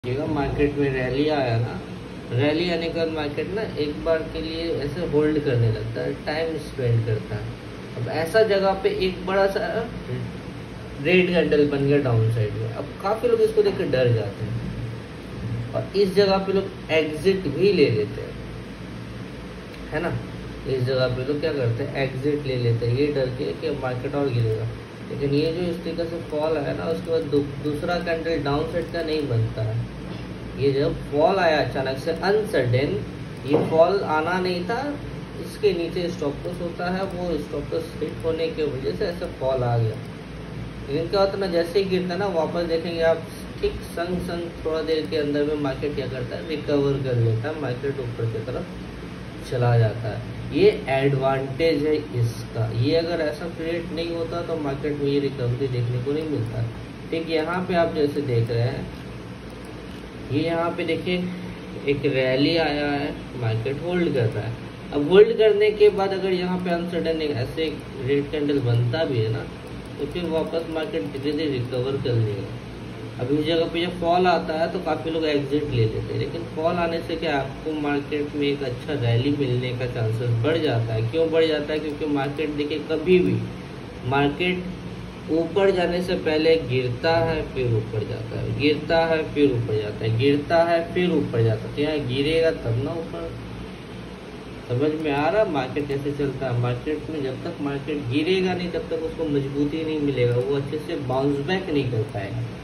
देखिएगा मार्केट में रैली आया ना, रैली आने के बाद मार्केट ना एक बार के लिए ऐसे होल्ड करने लगता है, टाइम स्पेंड करता है। अब ऐसा जगह पे एक बड़ा सा रेड कैंडल बन गया डाउन साइड में। अब काफ़ी लोग इसको देख कर डर जाते हैं और इस जगह पे लोग एग्जिट भी ले लेते हैं, है ना। इस जगह पे लोग क्या करते हैं, एग्जिट ले लेते हैं, ये डर के कि मार्केट और गिरेगा। लेकिन ये जो इस तरीके से फॉल है ना, उसके बाद दूसरा कैंडल डाउन साइड का नहीं बनता है। ये जब फॉल आया अचानक से अनसडन, ये फॉल आना नहीं था, इसके नीचे स्टॉप लॉस होता है, वो स्टॉप लॉस हिट होने की वजह से ऐसा फॉल आ गया। लेकिन क्या होता है ना, जैसे ही गिरता है ना, वापस देखेंगे आप ठीक संग थोड़ा देर के अंदर में मार्केट क्या करता है, रिकवर कर लेता है, मार्केट ऊपर की तरफ चला जाता है। ये एडवांटेज है इसका। ये अगर ऐसा क्रिएट नहीं होता तो मार्केट में ये रिकवरी देखने को नहीं मिलता। ठीक यहाँ पे आप जैसे देख रहे हैं, ये यहाँ पे देखिए एक रैली आया है, मार्केट होल्ड कर रहा है। अब होल्ड करने के बाद अगर यहाँ पे अनसडन ऐसे रेड कैंडल बनता भी है ना, तो फिर वापस मार्केट धीरे धीरे रिकवर कर लेगा। अब इस जगह पे जब फॉल आता है तो काफ़ी लोग एग्जिट ले लेते हैं, लेकिन फॉल आने से क्या आपको मार्केट में एक अच्छा रैली मिलने का चांसेस बढ़ जाता है। क्यों बढ़ जाता है? क्योंकि मार्केट देखिए कभी भी मार्केट ऊपर जाने से पहले गिरता है, फिर ऊपर जाता है, गिरता है, फिर ऊपर जाता है, गिरता है, फिर ऊपर जाता है। तो यहाँ गिरेगा तब ना ऊपर। समझ में आ रहा मार्केट कैसे चलता है? मार्केट में जब तक मार्केट गिरेगा नहीं तब तक उसको मजबूती नहीं मिलेगा, वो अच्छे से बाउंस बैक नहीं कर पाएगा।